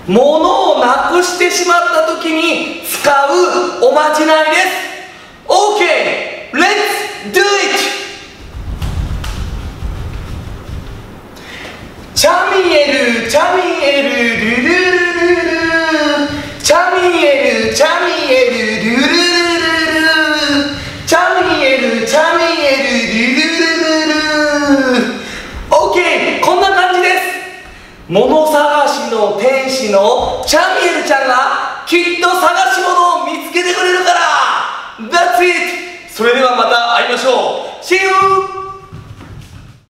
物をなくしてしまった時に使うおまじないです。 OK! Let's do it! チャミエルチャミエルルルルルル、チャミエルチャミエルルルルルル、チャミエルチャミエルルルルルル。 OK! こんな感じです。物探しの天使のチャミエルちゃんがきっと探し物を見つけてくれるから。 That's it! それではまた会いましょう。See you!